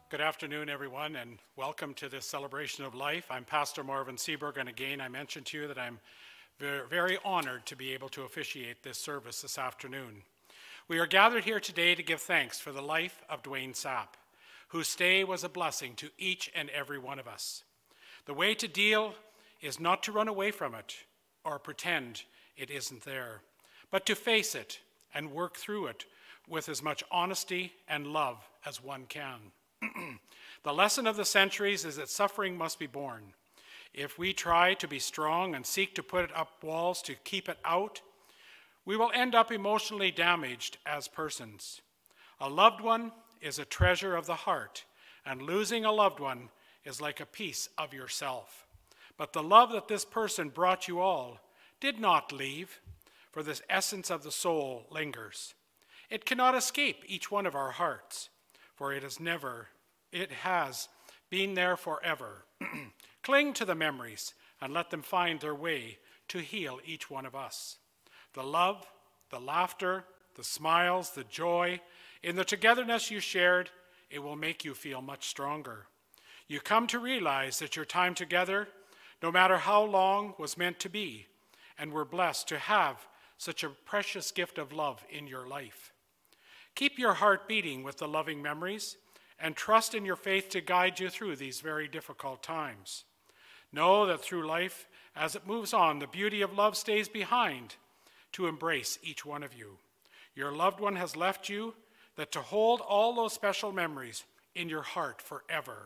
Good afternoon, everyone, and welcome to this celebration of life. I'm Pastor Marvin Seaberg, and again, I mentioned to you that I'm very honored to be able to officiate this service this afternoon. We are gathered here today to give thanks for the life of Dwayne Sapp, whose stay was a blessing to each and every one of us. The way to deal is not to run away from it or pretend it isn't there, but to face it and work through it with as much honesty and love as one can. The lesson of the centuries is that suffering must be borne. If we try to be strong and seek to put up walls to keep it out, we will end up emotionally damaged as persons. A loved one is a treasure of the heart, and losing a loved one is like a piece of yourself. But the love that this person brought you all did not leave, for this essence of the soul lingers. It cannot escape each one of our hearts, for it has been there forever. Cling to the memories and let them find their way to heal each one of us. The love, the laughter, the smiles, the joy, in the togetherness you shared, it will make you feel much stronger. You come to realize that your time together, no matter how long, was meant to be, and we're blessed to have such a precious gift of love in your life. Keep your heart beating with the loving memories and trust in your faith to guide you through these very difficult times. Know that through life, as it moves on, the beauty of love stays behind to embrace each one of you. Your loved one has left you, that to hold all those special memories in your heart forever.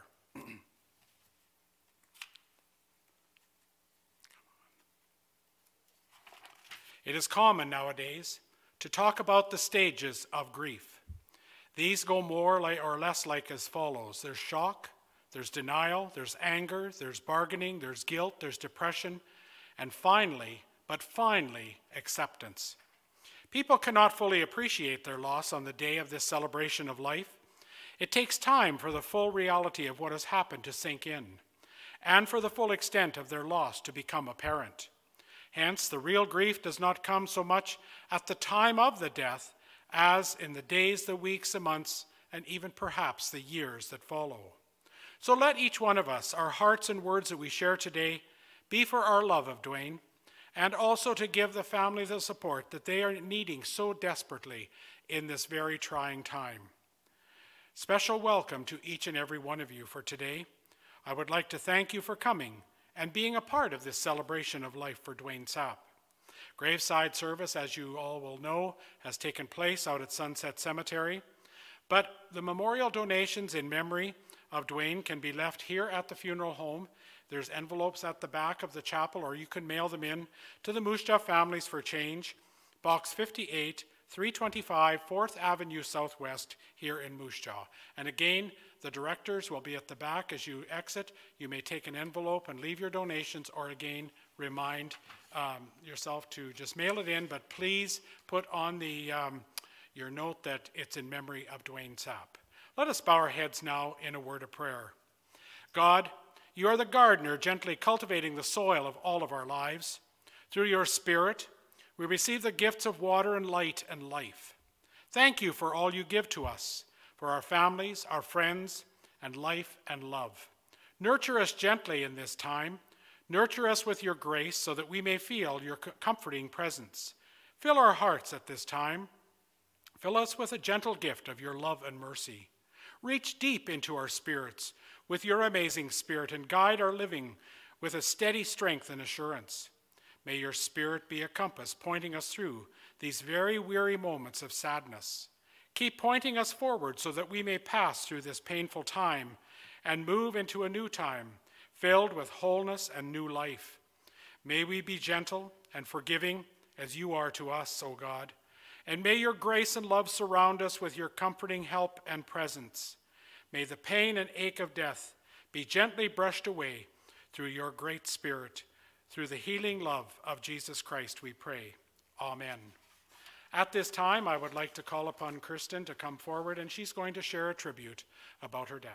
It is common nowadays to talk about the stages of grief. These go more or less like as follows. There's shock, there's denial, there's anger, there's bargaining, there's guilt, there's depression, and finally, acceptance. People cannot fully appreciate their loss on the day of this celebration of life. It takes time for the full reality of what has happened to sink in, and for the full extent of their loss to become apparent. Hence, the real grief does not come so much at the time of the death as in the days, the weeks, the months, and even perhaps the years that follow. So let each one of us, our hearts and words that we share today, be for our love of Dwayne, and also to give the family the support that they are needing so desperately in this very trying time. Special welcome to each and every one of you for today. I would like to thank you for coming and being a part of this celebration of life for Dwayne Sapp. Graveside service, as you all will know, has taken place out at Sunset Cemetery, but the memorial donations in memory of Dwayne can be left here at the funeral home. There's envelopes at the back of the chapel, or you can mail them in to the Moose Jaw Families for Change, Box 58, 325 4th Avenue Southwest here in Moose Jaw. And again, the directors will be at the back as you exit. You may take an envelope and leave your donations, or again, remind yourself to just mail it in, but please put on your note that it's in memory of Dwayne Sapp. Let us bow our heads now in a word of prayer. God, you are the gardener gently cultivating the soil of all of our lives. Through your Spirit, we receive the gifts of water and light and life. Thank you for all you give to us, for our families, our friends, and life and love. Nurture us gently in this time. Nurture us with your grace so that we may feel your comforting presence. Fill our hearts at this time. Fill us with a gentle gift of your love and mercy. Reach deep into our spirits with your amazing Spirit and guide our living with a steady strength and assurance. May your Spirit be a compass pointing us through these very weary moments of sadness. Keep pointing us forward so that we may pass through this painful time and move into a new time filled with wholeness and new life. May we be gentle and forgiving as you are to us, O God, and may your grace and love surround us with your comforting help and presence. May the pain and ache of death be gently brushed away through your great Spirit. Through the healing love of Jesus Christ, we pray. Amen. At this time, I would like to call upon Kirsten to come forward, and she's going to share a tribute about her dad.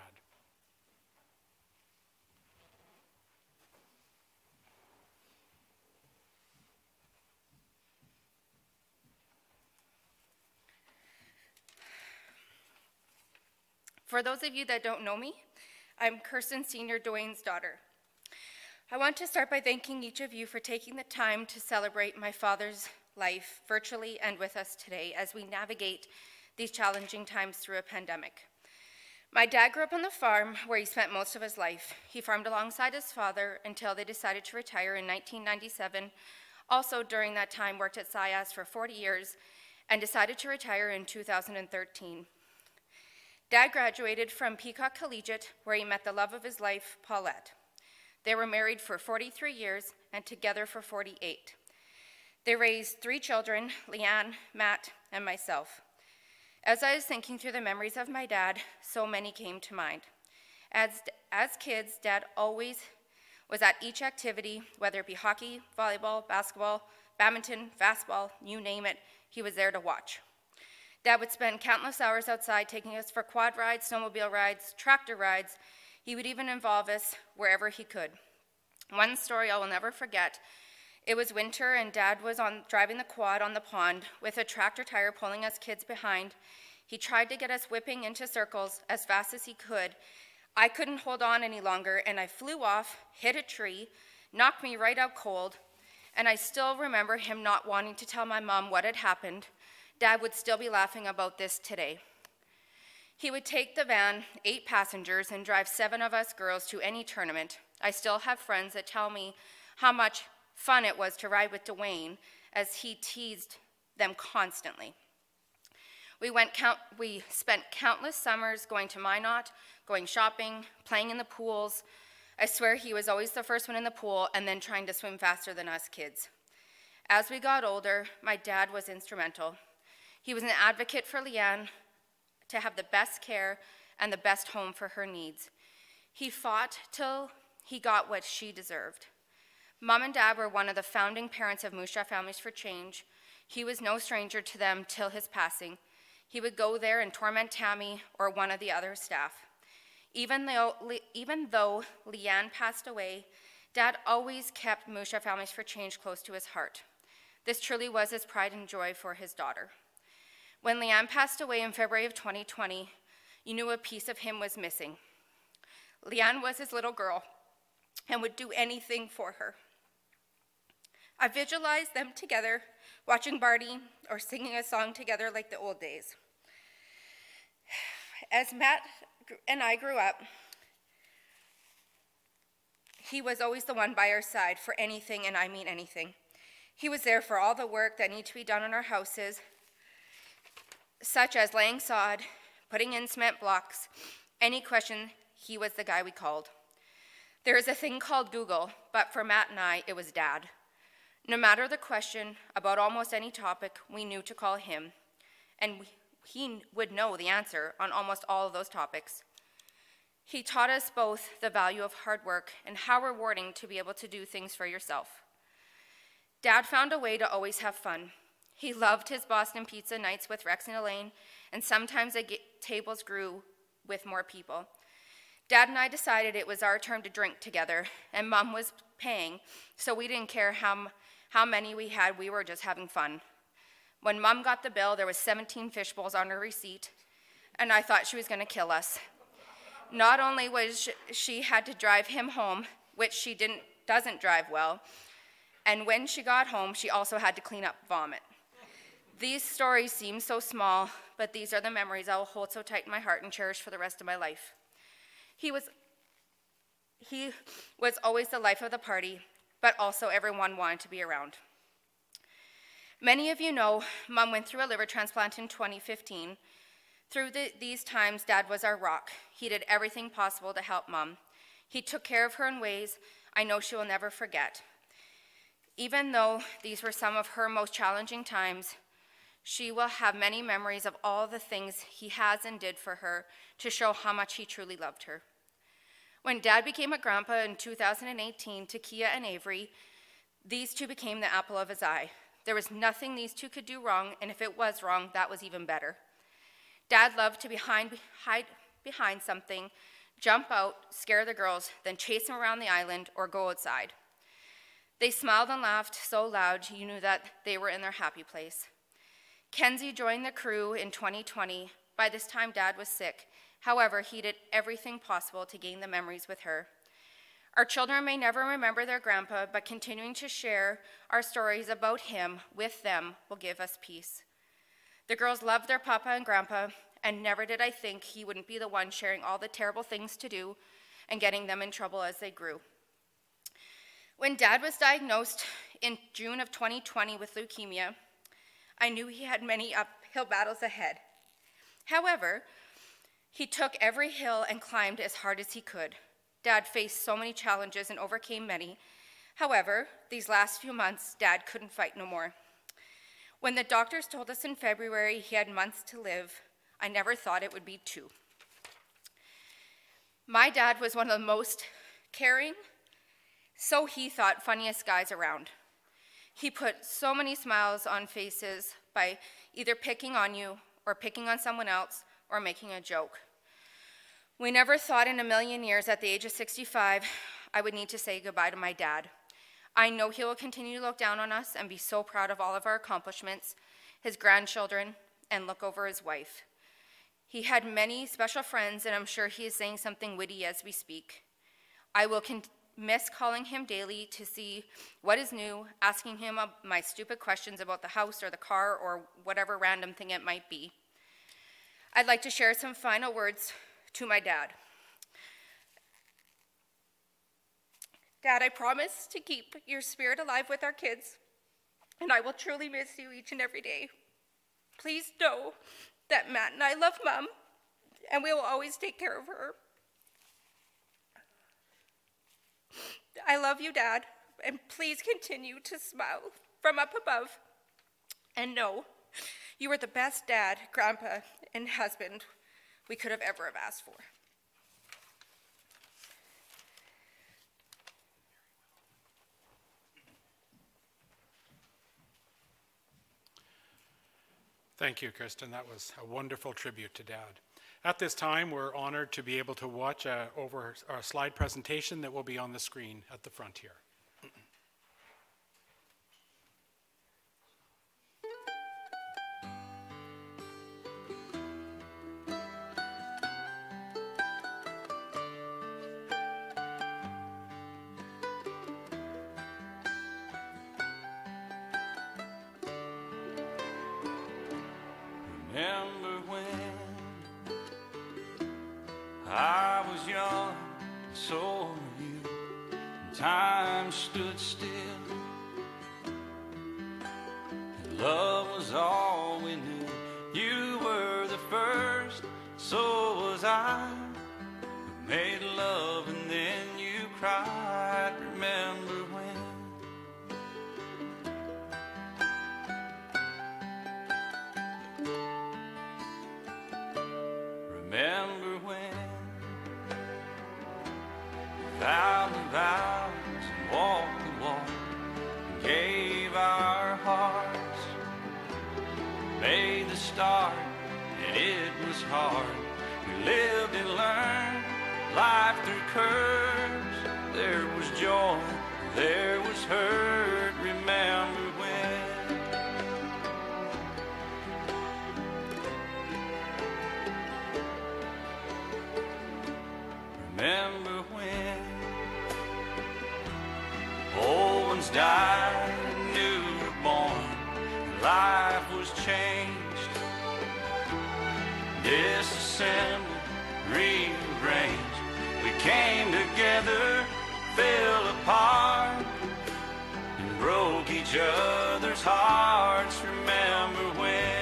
For those of you that don't know me, I'm Kirsten Sr. Dwayne's daughter. I want to start by thanking each of you for taking the time to celebrate my father's life virtually and with us today as we navigate these challenging times through a pandemic. My dad grew up on the farm where he spent most of his life. He farmed alongside his father until they decided to retire in 1997. Also during that time worked at SIAS for 40 years and decided to retire in 2013. Dad graduated from Peacock Collegiate where he met the love of his life, Paulette. They were married for 43 years and together for 48. They raised 3 children, Leanne, Matt, and myself. As I was thinking through the memories of my dad, so many came to mind. As kids, Dad always was at each activity, whether it be hockey, volleyball, basketball, badminton, fastball, you name it, he was there to watch. Dad would spend countless hours outside taking us for quad rides, snowmobile rides, tractor rides. He would even involve us wherever he could. One story I will never forget, it was winter and Dad was driving the quad on the pond with a tractor tire pulling us kids behind. He tried to get us whipping into circles as fast as he could. I couldn't hold on any longer and I flew off, hit a tree, knocked me right out cold, and I still remember him not wanting to tell my mom what had happened. Dad would still be laughing about this today. He would take the van, 8 passengers, and drive 7 of us girls to any tournament. I still have friends that tell me how much fun it was to ride with Dwayne as he teased them constantly. We spent countless summers going to Minot, going shopping, playing in the pools. I swear he was always the first one in the pool and then trying to swim faster than us kids. As we got older, my dad was instrumental. He was an advocate for Leanne to have the best care and the best home for her needs. He fought till he got what she deserved. Mom and Dad were one of the founding parents of Moose Jaw Families for Change. He was no stranger to them till his passing. He would go there and torment Tammy or one of the other staff. Even though Leanne passed away, Dad always kept Moose Jaw Families for Change close to his heart. This truly was his pride and joy for his daughter. When Leanne passed away in February of 2020, you knew a piece of him was missing. Leanne was his little girl and would do anything for her. I visualized them together, watching Barney or singing a song together like the old days. As Matt and I grew up, he was always the one by our side for anything, and I mean anything. He was there for all the work that needed to be done in our houses, such as laying sod, putting in cement blocks. Any question, he was the guy we called. There is a thing called Google, but for Matt and I, it was Dad. No matter the question about almost any topic, we knew to call him, and he would know the answer on almost all of those topics. He taught us both the value of hard work and how rewarding to be able to do things for yourself. Dad found a way to always have fun. He loved his Boston pizza nights with Rex and Elaine, and sometimes the tables grew with more people. Dad and I decided it was our turn to drink together, and Mom was paying, so we didn't care how many we had, we were just having fun. When Mom got the bill, there was 17 fish bowls on her receipt, and I thought she was gonna kill us. Not only was she had to drive him home, which she doesn't drive well, and when she got home, she also had to clean up vomit. These stories seem so small, but these are the memories I will hold so tight in my heart and cherish for the rest of my life. He was always the life of the party, but also everyone wanted to be around. Many of you know Mom went through a liver transplant in 2015. Through these times, Dad was our rock. He did everything possible to help Mom. He took care of her in ways I know she will never forget. Even though these were some of her most challenging times, she will have many memories of all the things he has and did for her to show how much he truly loved her. When Dad became a grandpa in 2018 to Kia and Avery, these two became the apple of his eye. There was nothing these two could do wrong, and if it was wrong, that was even better. Dad loved to hide behind something, jump out, scare the girls, then chase them around the island or go outside. They smiled and laughed so loud you knew that they were in their happy place. Kenzie joined the crew in 2020. By this time, Dad was sick, However, he did everything possible to gain the memories with her. Our children may never remember their grandpa, but continuing to share our stories about him with them will give us peace. The girls loved their papa and grandpa, and never did I think he wouldn't be the one sharing all the terrible things to do and getting them in trouble as they grew. When Dad was diagnosed in June of 2020 with leukemia, I knew he had many uphill battles ahead. However, he took every hill and climbed as hard as he could. Dad faced so many challenges and overcame many. However, these last few months, Dad couldn't fight no more. When the doctors told us in February he had months to live, I never thought it would be 2. My dad was one of the most caring, so he thought, funniest guys around. He put so many smiles on faces by either picking on you or picking on someone else or making a joke. We never thought in a million years at the age of 65 I would need to say goodbye to my dad. I know he will continue to look down on us and be so proud of all of our accomplishments, his grandchildren, and look over his wife. He had many special friends, and I'm sure he is saying something witty as we speak. I will miss calling him daily to see what is new, asking him my stupid questions about the house or the car or whatever random thing it might be. I'd like to share some final words to my dad. Dad, I promise to keep your spirit alive with our kids, and I will truly miss you each and every day. Please know that Matt and I love Mom, and we will always take care of her. I love you, Dad, and please continue to smile from up above, and know you are the best dad, grandpa, and husband we could have ever asked for. Thank you, Kristen. That was a wonderful tribute to Dad. At this time, we're honored to be able to watch over our slide presentation that will be on the screen at the front here. Remember when I was young, and so were you, and time stood still, and love was all we knew. You were the first, so was I. We made love and then you cried. Remember when? Remember when we vowed the vows and walked the walk and gave our hearts, made the start, and it was hard. We lived and learned life through curves. There was joy, there was hurt. Remember when? Remember when old ones died and new were born, and life was changed, disassembled, rearranged. We came together, fell apart, and broke each other's hearts. Remember when?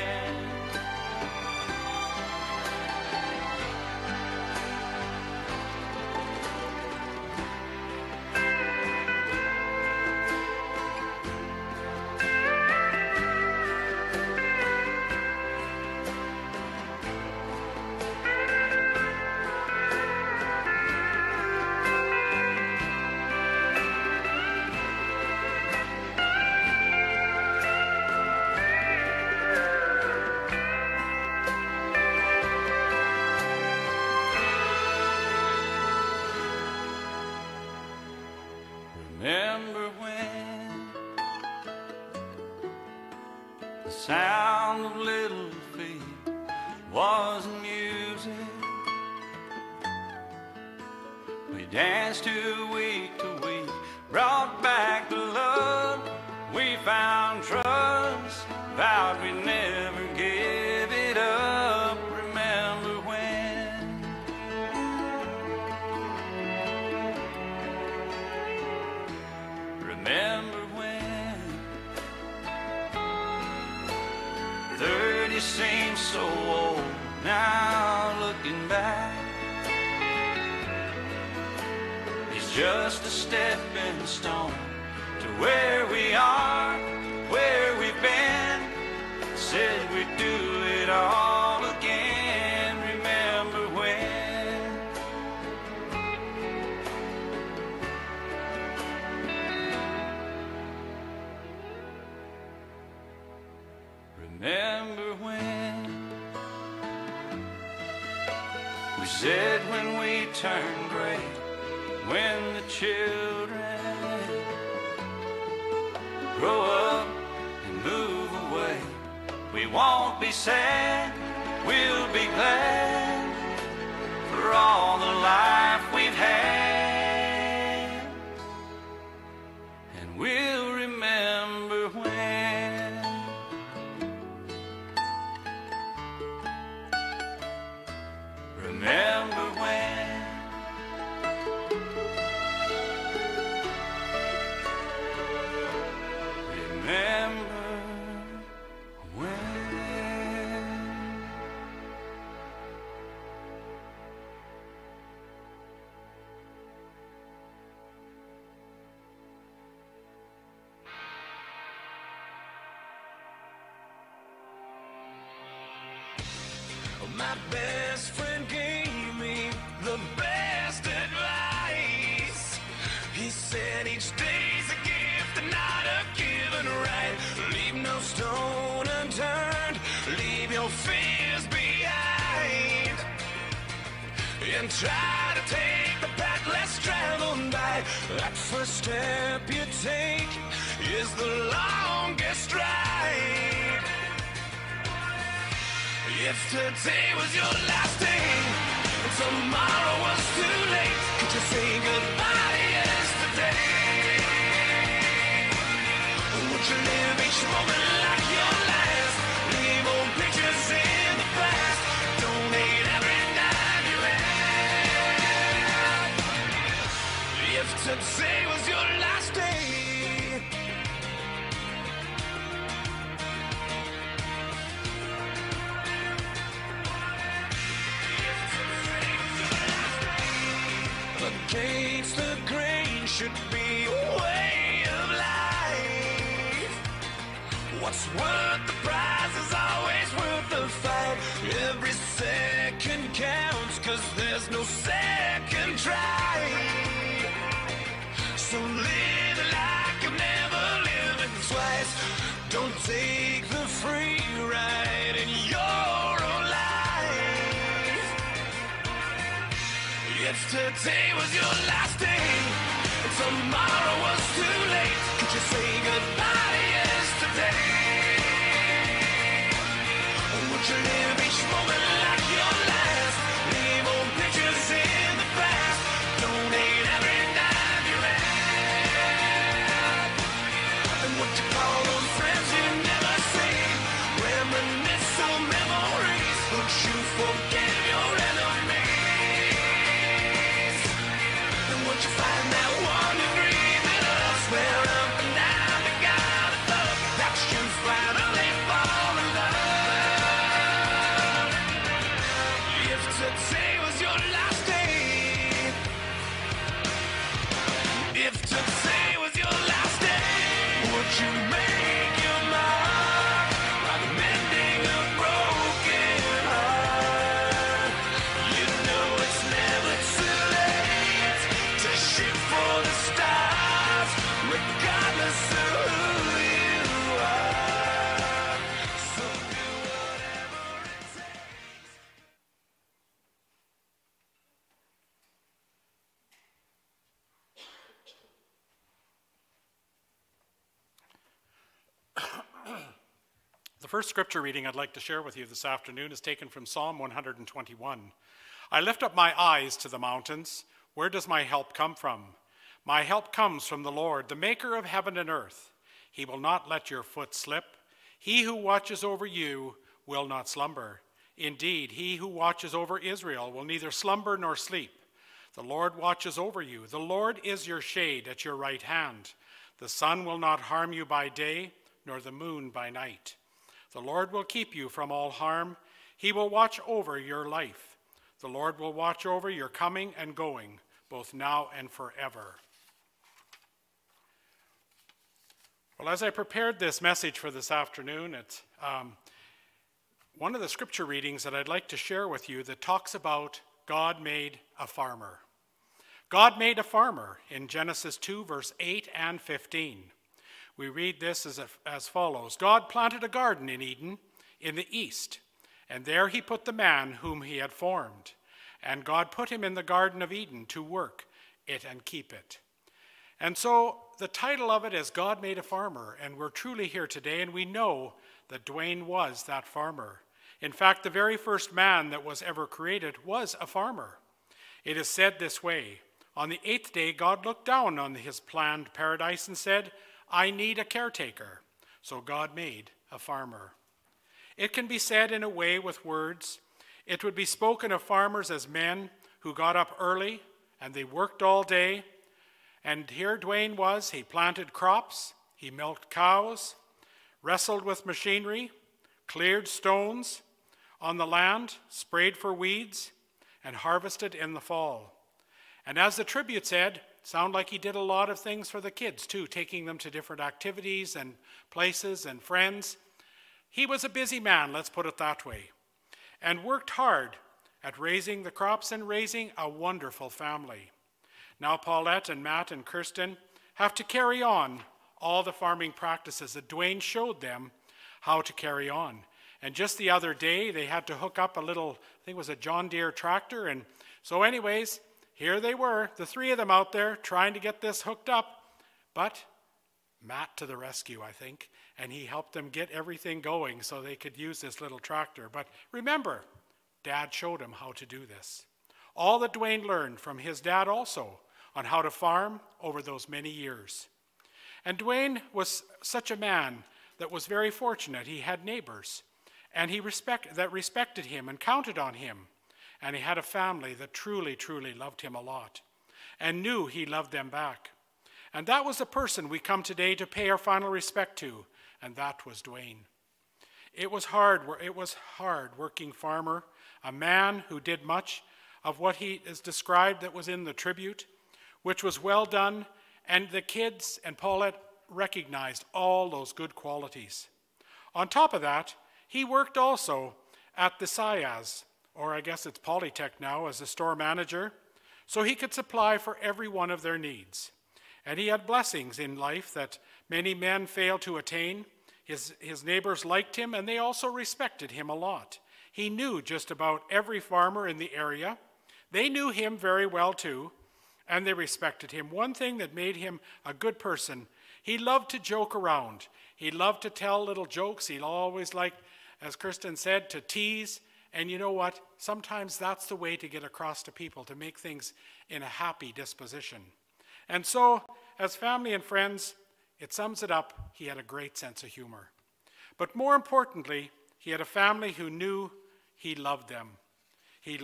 Remember when the sound of little feet wasn't music, danced to week, brought back the love. We found trust, vowed we'd never give it up. Remember when? Remember when? 30 seems so old now, looking back. It's just a stepping stone to where we are, where we've been. Said we'd do it all again. Remember when? Remember when? We said when we turned gray, when the children grow up and move away, we won't be sad, we'll be glad for all the life we've had. And we'll remember when. Remember when. Remember when. My best friend gave me the best advice. He said each day's a gift and not a given right. Leave no stone unturned, leave your fears behind, and try to take the path less traveled by. That first step you take is the longest ride. If today was your last day and tomorrow was too late, could you say goodbye to yesterday? Would you live each moment like your last? Leave old pictures in the past. Donate every dime you have. If today was your last day, against the grain should be a way of life. What's worth the prize is always worth the fight. Every second counts, 'cause there's no second try. So live like you've never lived it twice. Don't take the free ride in your own life. If today was your last day and tomorrow was too late, could you say goodbye to yesterday? Or would you live each moment like your last? Leave old pictures in the past. Donate every dime you have. And what you call those friends you never see, reminisce on memories. Would you forgive your enemies? And would you find that one degree that us where up and down the God of love, that you finally fall in love? If today was your last day, if today was your last day, would you make your mark like mending a broken heart? You know it's never too late to shoot for the stars, regardless of who you are. So do whatever it takes. The first scripture reading I'd like to share with you this afternoon is taken from Psalm 121. I lift up my eyes to the mountains. Where does my help come from? My help comes from the Lord, the maker of heaven and earth. He will not let your foot slip. He who watches over you will not slumber. Indeed, he who watches over Israel will neither slumber nor sleep. The Lord watches over you. The Lord is your shade at your right hand. The sun will not harm you by day, nor the moon by night. The Lord will keep you from all harm. He will watch over your life. The Lord will watch over your coming and going, both now and forever. Well, as I prepared this message for this afternoon, it's one of the scripture readings that I'd like to share with you that talks about God made a farmer. God made a farmer in Genesis 2, verse 8 and 15. We read this as follows. God planted a garden in Eden in the east, and there he put the man whom he had formed. And God put him in the Garden of Eden to work it and keep it. And so the title of it is God Made a Farmer, and we're truly here today, and we know that Dwayne was that farmer. In fact, the very first man that was ever created was a farmer. It is said this way, on the 8th day, God looked down on his planned paradise and said, I need a caretaker. So God made a farmer. It can be said in a way with words. It would be spoken of farmers as men who got up early and they worked all day. And here Dwayne was. He planted crops, he milked cows, wrestled with machinery, cleared stones on the land, sprayed for weeds, and harvested in the fall. And as the tribute said, sound like he did a lot of things for the kids too, taking them to different activities and places and friends. He was a busy man, let's put it that way, and worked hard at raising the crops and raising a wonderful family. Now Paulette and Matt and Kirsten have to carry on all the farming practices that Dwayne showed them how to carry on. And just the other day, they had to hook up a little, I think it was a John Deere tractor. And so anyways, here they were, the three of them out there trying to get this hooked up. But Matt to the rescue, I think, and he helped them get everything going so they could use this little tractor. But remember, Dad showed him how to do this. All that Dwayne learned from his dad also on how to farm over those many years. And Dwayne was such a man that was very fortunate. He had neighbors, and that respected him and counted on him. And he had a family that truly, truly loved him a lot and knew he loved them back. And that was the person we come today to pay our final respect to, and that was Dwayne. It was hard working farmer, a man who did much of what he is described that was in the tribute, which was well done, and the kids and Paulette recognized all those good qualities. On top of that, he worked also at the SIAS, or I guess it's Polytech now, as a store manager, so he could supply for every one of their needs. And he had blessings in life that many men fail to attain. His neighbors liked him, and they also respected him a lot. He knew just about every farmer in the area. They knew him very well too, and they respected him. One thing that made him a good person, he loved to joke around. He loved to tell little jokes. He always liked, as Kirsten said, to tease. And you know what? Sometimes that's the way to get across to people, to make things in a happy disposition. And so, as family and friends, it sums it up, he had a great sense of humor. But more importantly, he had a family who knew he loved them. You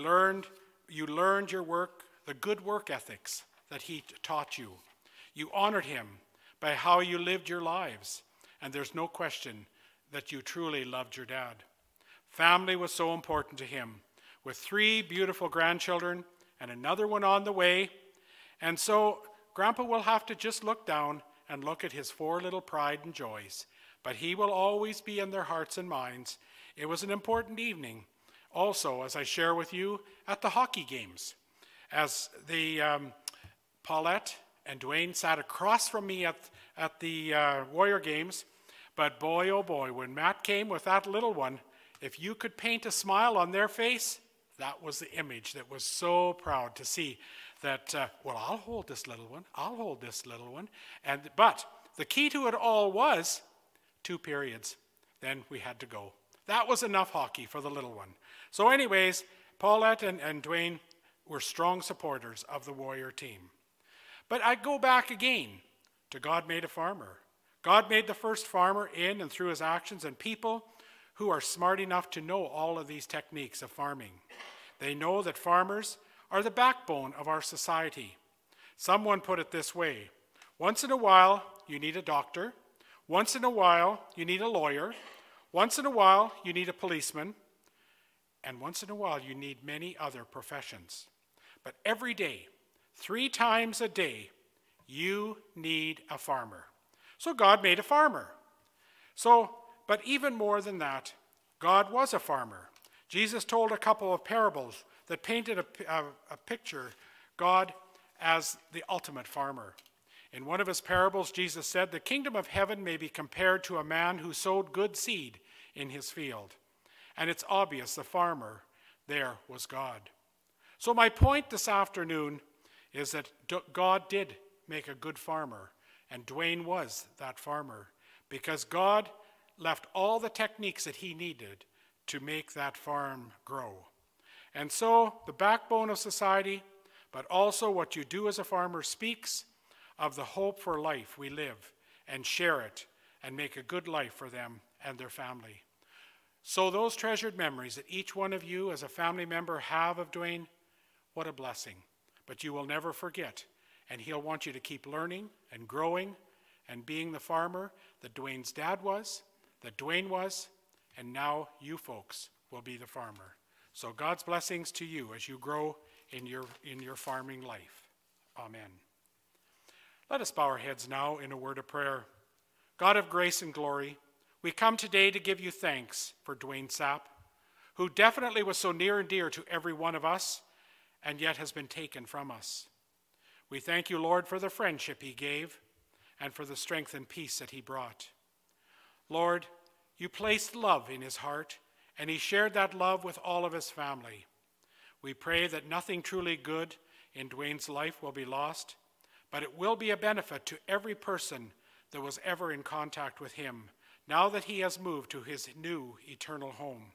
learned your work, the good work ethics that he taught you. You honored him by how you lived your lives, and there's no question that you truly loved your dad. Family was so important to him, with 3 beautiful grandchildren and another one on the way. And so Grandpa will have to just look down and look at his 4 little pride and joys, but he will always be in their hearts and minds. It was an important evening, also, as I share with you, at the hockey games. As the Paulette and Dwayne sat across from me at the Warrior games, but boy, oh boy, when Matt came with that little one, if you could paint a smile on their face, that was the image that was so proud to see that, well, I'll hold this little one, I'll hold this little one. But the key to it all was 2 periods. Then we had to go. That was enough hockey for the little one. So anyways, Paulette and Dwayne, were strong supporters of the warrior team. But I go back again to God made a farmer. God made the first farmer in and through his actions, and people who are smart enough to know all of these techniques of farming. They know that farmers are the backbone of our society. Someone put it this way: once in a while, you need a doctor. Once in a while, you need a lawyer. Once in a while, you need a policeman. And once in a while, you need many other professions. But every day, 3 times a day, you need a farmer. So God made a farmer. But even more than that, God was a farmer. Jesus told a couple of parables that painted a picture, God as the ultimate farmer. In one of his parables, Jesus said, "The kingdom of heaven may be compared to a man who sowed good seed in his field." And it's obvious the farmer there was God. So my point this afternoon is that God did make a good farmer, and Dwayne was that farmer, because God left all the techniques that he needed to make that farm grow. And so the backbone of society, but also what you do as a farmer, speaks of the hope for life we live and share it and make a good life for them and their family. So those treasured memories that each one of you as a family member have of Dwayne, what a blessing. But you will never forget, and he'll want you to keep learning and growing and being the farmer that Dwayne's dad was, that Dwayne was, and now you folks will be the farmer. So God's blessings to you as you grow in your farming life. Amen. Let us bow our heads now in a word of prayer. God of grace and glory, we come today to give you thanks for Dwayne Sapp, who definitely was so near and dear to every one of us, and yet has been taken from us. We thank you, Lord, for the friendship he gave and for the strength and peace that he brought. Lord, you placed love in his heart, and he shared that love with all of his family. We pray that nothing truly good in Dwayne's life will be lost, but it will be a benefit to every person that was ever in contact with him, now that he has moved to his new eternal home.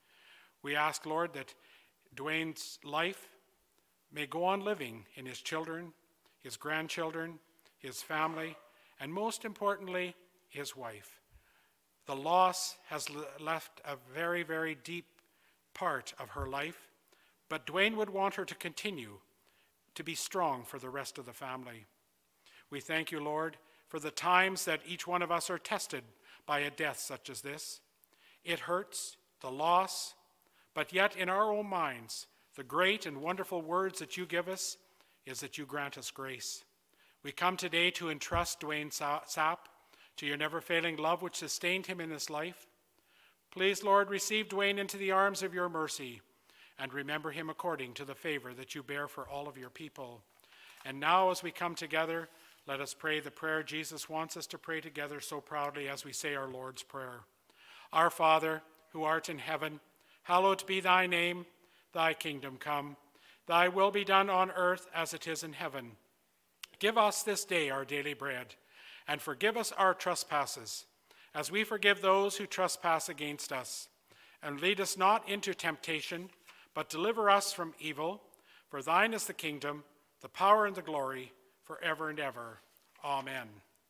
We ask, Lord, that Dwayne's life may go on living in his children, his grandchildren, his family, and most importantly, his wife. The loss has left a very, very deep part of her life, but Dwayne would want her to continue to be strong for the rest of the family. We thank you, Lord, for the times that each one of us are tested by a death such as this. It hurts, the loss, but yet in our own minds, the great and wonderful words that you give us is that you grant us grace. We come today to entrust Dwayne Sapp to your never-failing love which sustained him in his life. Please, Lord, receive Dwayne into the arms of your mercy and remember him according to the favor that you bear for all of your people. And now as we come together, let us pray the prayer Jesus wants us to pray together so proudly as we say our Lord's Prayer. Our Father, who art in heaven, hallowed be thy name. Thy kingdom come. Thy will be done on earth as it is in heaven. Give us this day our daily bread, and forgive us our trespasses, as we forgive those who trespass against us. And lead us not into temptation, but deliver us from evil. For thine is the kingdom, the power, and the glory, forever and ever. Amen.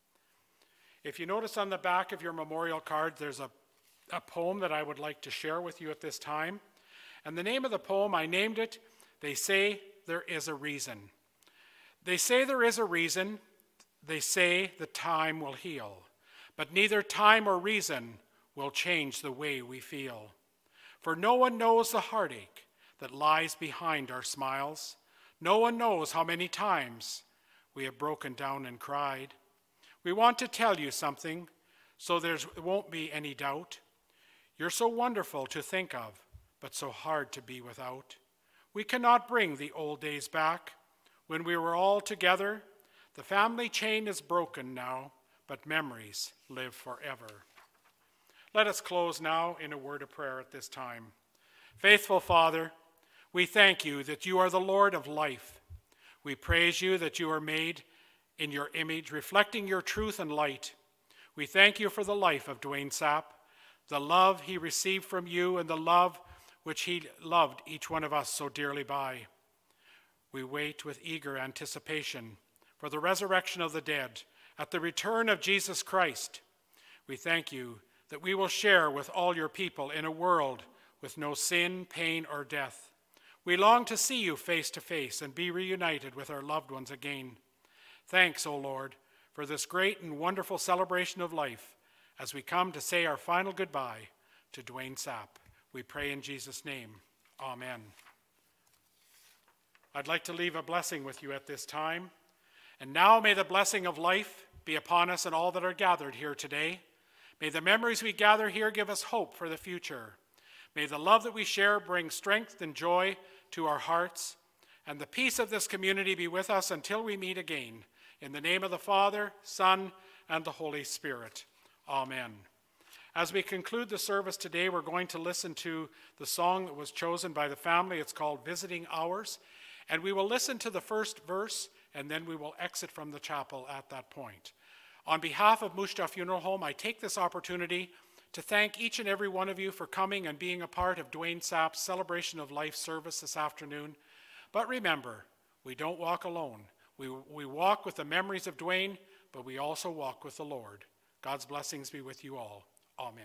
If you notice on the back of your memorial card, there's a poem that I would like to share with you at this time. And the name of the poem, I named it, They Say There Is a Reason. They say there is a reason. They say the time will heal. But neither time or reason will change the way we feel. For no one knows the heartache that lies behind our smiles. No one knows how many times we have broken down and cried. We want to tell you something so there won't be any doubt. You're so wonderful to think of, but so hard to be without. We cannot bring the old days back when we were all together. The family chain is broken now, but memories live forever. Let us close now in a word of prayer at this time. Faithful Father, we thank you that you are the Lord of life. We praise you that you are made in your image, reflecting your truth and light. We thank you for the life of Dwayne Sapp, the love he received from you and the love which he loved each one of us so dearly by. we wait with eager anticipation for the resurrection of the dead at the return of Jesus Christ. We thank you that we will share with all your people in a world with no sin, pain, or death. We long to see you face to face and be reunited with our loved ones again. Thanks, O Lord, for this great and wonderful celebration of life as we come to say our final goodbye to Dwayne Sapp. We pray in Jesus' name. Amen. I'd like to leave a blessing with you at this time. And now may the blessing of life be upon us and all that are gathered here today. May the memories we gather here give us hope for the future. May the love that we share bring strength and joy to our hearts. And the peace of this community be with us until we meet again. In the name of the Father, Son, and the Holy Spirit. Amen. As we conclude the service today, we're going to listen to the song that was chosen by the family. It's called Visiting Hours. And we will listen to the first verse, and then we will exit from the chapel at that point. On behalf of Mushta Funeral Home, I take this opportunity to thank each and every one of you for coming and being a part of Dwayne Sapp's Celebration of Life service this afternoon. But remember, we don't walk alone. We walk with the memories of Dwayne, but we also walk with the Lord. God's blessings be with you all. Amen.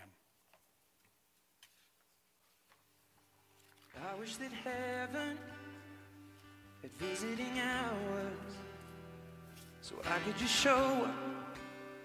I wish that heaven had visiting hours, so I could just show up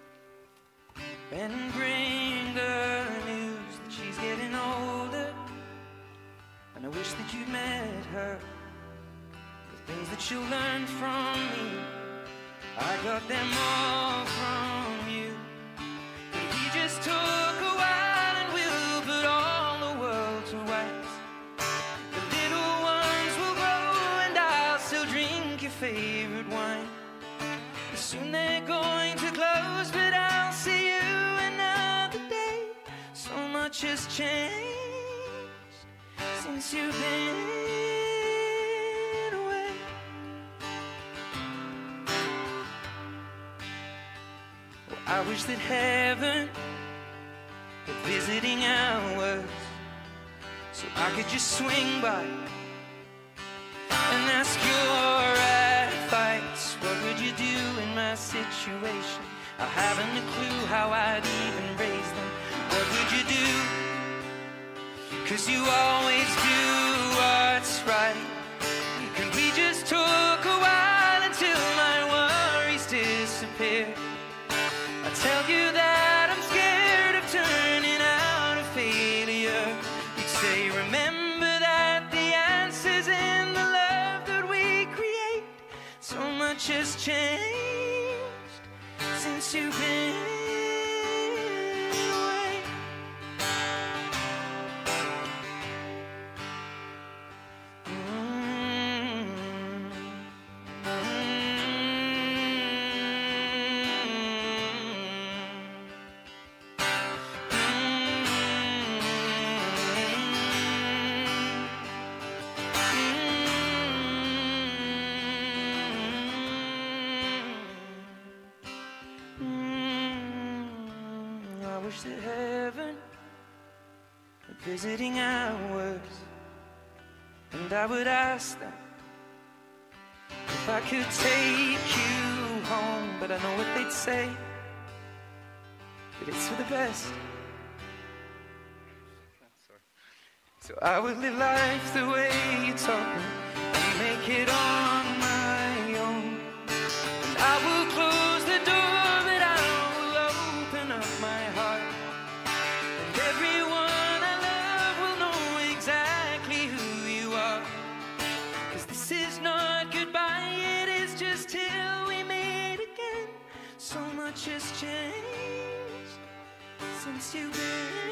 and bring the news that she's getting older. And I wish that you'd met her. The things that she'll learn from me, I got them all from you. But if you just took a while and we'll put all the world to rights. The little ones will grow and I'll still drink your favorite wine. Soon they're going to close, but I'll see you another day. So much has changed since you've been away. Oh, I wish that heaven had visiting hours, so I could just swing by and ask your advice. What would you do in my situation? I haven't a clue how I'd even raise them. What would you do? 'Cause you always do what's right. Can we just talk a while until my worries disappear? I tell you that I'm scared of turning out a failure. You'd say, remember that the answer's in the love that we create. So much has changed since you've been away. I wish that heaven had visiting hours, and I would ask them if I could take you home. But I know what they'd say, that it's for the best. So I would live life the way you taught me and make it on my own. And I will close the door, but I will open up my heart. And everyone I love will know exactly who you are. 'Cause this is not goodbye, it is just till we meet again. So much has changed since you've been